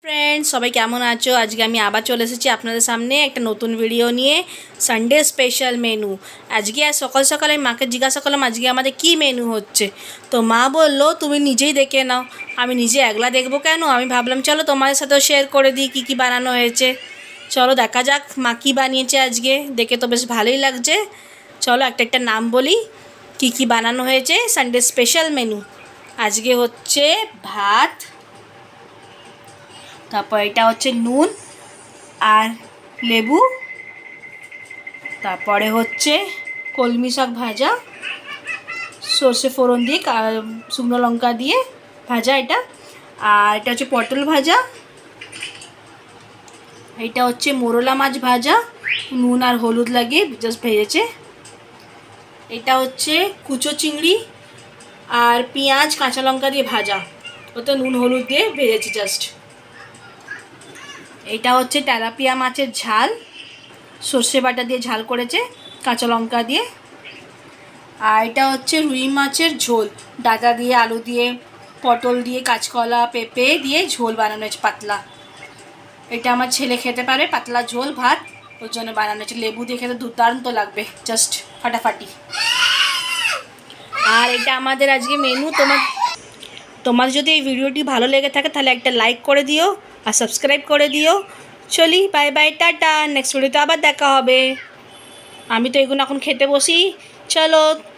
Friends, সবাই কেমন আছো? আজকে আমি আবার চলে এসেছি আপনাদের সামনে একটা নতুন ভিডিও নিয়ে। Sunday special menu. আজকে আর সকাল সকাল আমি মাকে জিজ্ঞাসা করলাম আজকে আমাদের কী মেনু হচ্ছে। তো মা বললো তুমি নিজেই দেখে নাও। আমি নিজে একলা দেখবো কেন, আমি ভাবলাম চলো তোমাদের সাথেও শেয়ার করে দিই কী কী বানানো হয়েছে। চলো দেখা যাক মা কী বানিয়েছে আজকে। দেখে তো বেশ ভালোই লাগছে। চলো একটা একটা নাম বলি কী কী বানানো হয়েছে সানডে স্পেশাল মেনু। আজকে হচ্ছে ভাত, তারপর এটা হচ্ছে নুন আর লেবু, তারপরে হচ্ছে কলমি শাক ভাজা, সর্ষে ফোড়ন দিয়ে শুকনো লঙ্কা দিয়ে ভাজা এটা। আর এটা হচ্ছে পটল ভাজা, এটা হচ্ছে মোরলা মাছ ভাজা, নুন আর হলুদ লাগিয়ে জাস্ট ভেজেছে। এটা হচ্ছে কুচো চিংড়ি আর পেঁয়াজ কাঁচা লঙ্কা দিয়ে ভাজা, ওতে নুন হলুদ দিয়ে ভেজেছি জাস্ট। এটা হচ্ছে তেলাপিয়া মাছের ঝাল, সর্ষে বাটা দিয়ে ঝাল করেছে কাঁচা লঙ্কা দিয়ে। আর এটা হচ্ছে রুই মাছের ঝোল, ডাঁটা দিয়ে আলু দিয়ে পটল দিয়ে কাঁচকলা পেঁপে দিয়ে ঝোল বানানো হয়েছে পাতলা। এটা আমার ছেলে খেতে পারে পাতলা ঝোল ভাত, ওর জন্য বানানো হয়েছে। লেবু দিয়ে খেতে দুর্দান্ত লাগবে, জাস্ট ফাটাফাটি। আর এটা আমাদের আজকে মেনু। তোমার যদি এই ভিডিওটি ভালো লেগে থাকে তাহলে একটা লাইক করে দিও আর সাবস্ক্রাইব করে দিও। চলি, বাই বাই, টাটা। নেক্সট ভিডিওতে আবার দেখা হবে। আমি তো এগুলো এখন খেতে বসি। চলো।